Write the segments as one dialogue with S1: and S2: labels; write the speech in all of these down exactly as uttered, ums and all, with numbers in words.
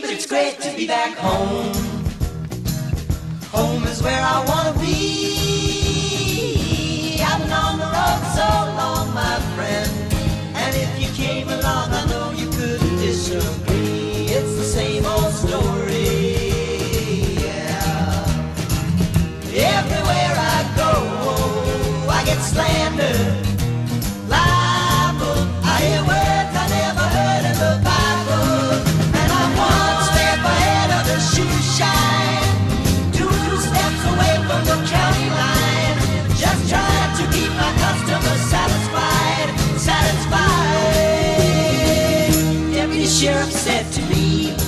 S1: it's great to be back home. Home is where I wanna be. I've been on the road so long, my friend, and if you came along, I know you couldn't disagree. It's the same old story, yeah. Everywhere I go, I get slandered, libel. I hear words I never heard in the Bible, and I'm one step ahead of the shoe shine, two steps away from the county line, just trying to keep my customers satisfied, satisfied. Deputy Sheriff said to me,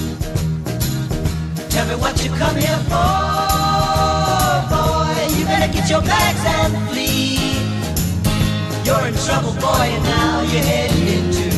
S1: tell me what you come here for, boy. You better get your bags and flee. You're in trouble, boy, and now you're heading into